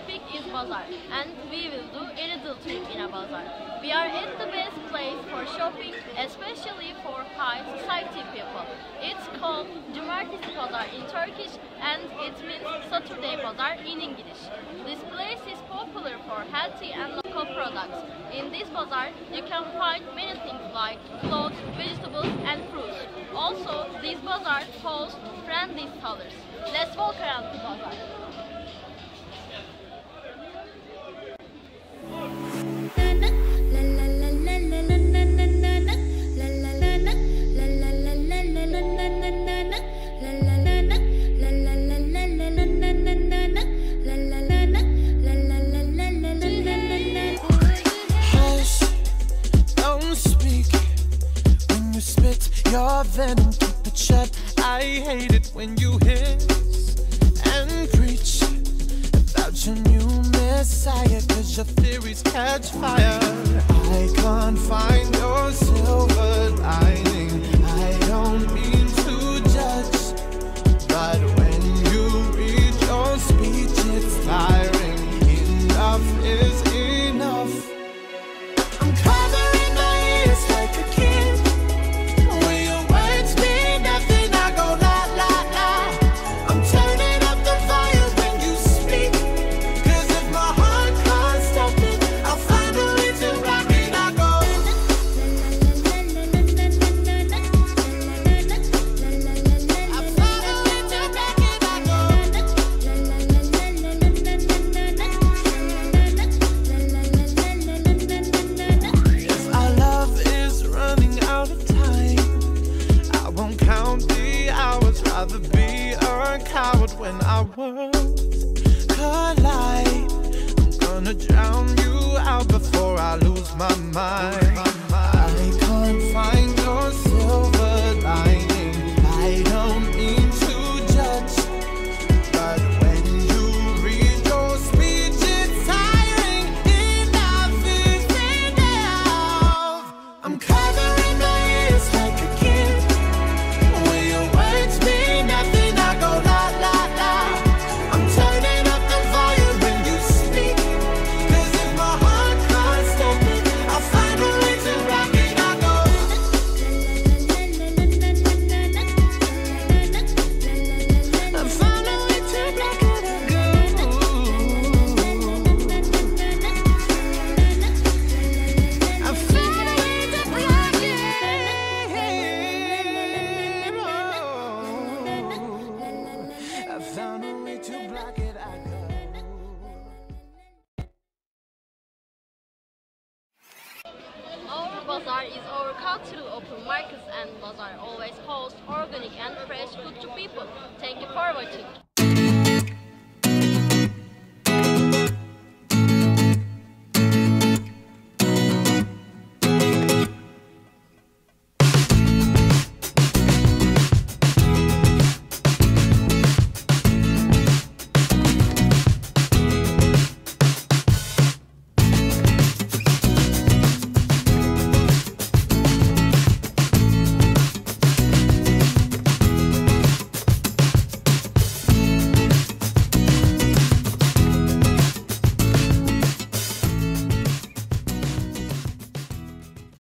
topic is Bazaar, and we will do a little trip in a bazaar. We are at the best place for shopping, especially for high society people. It's called Cumartesi Pazar in Turkish, and it means Saturday Bazaar in English. This place is popular for healthy and local products. In this bazaar, you can find many things like clothes, vegetables, and fruits. Also, this bazaar hosts friendly sellers. Let's walk around the bazaar. Your venom, keep it shut. I hate it when you hiss and preach about your new messiah, cause your theories catch fire. I can't find your silver lining. I don't mean to judge, but when you read your speech, it's tiring. Enough is enough. I'm covering my ears like a kid. Rather be a coward when our worlds collide. I'm gonna drown you out before I lose my mind. I can't find your silver lining. I don't mean to judge, but when you read your speech, it's tiring. Enough is enough. I'm covering my ears like a kid. When your words mean nothing, I go la la la. I'm turning up the volume when you speak, cause if my heart can't stop it, I'll find a way to rock it. I go I found a way to rock it. I go I found a way to rock it. I found a way to block it. I go. Our bazaar is our cultural open markets, and bazaar always hosts organic and fresh food to people. Thank you for watching.